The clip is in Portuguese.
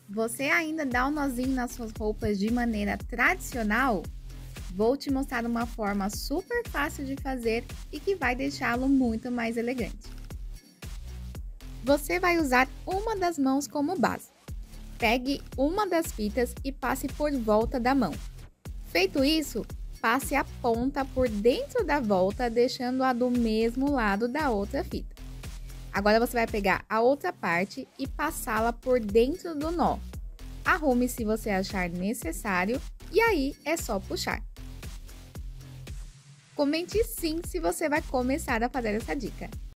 Você ainda dá um nozinho nas suas roupas de maneira tradicional? Vou te mostrar uma forma super fácil de fazer e que vai deixá-lo muito mais elegante. Você vai usar uma das mãos como base. Pegue uma das fitas e passe por volta da mão. Feito isso, passe a ponta por dentro da volta, deixando-a do mesmo lado da outra fita. Agora você vai pegar a outra parte e passá-la por dentro do nó. Arrume se você achar necessário e aí é só puxar. Comente sim se você vai começar a fazer essa dica.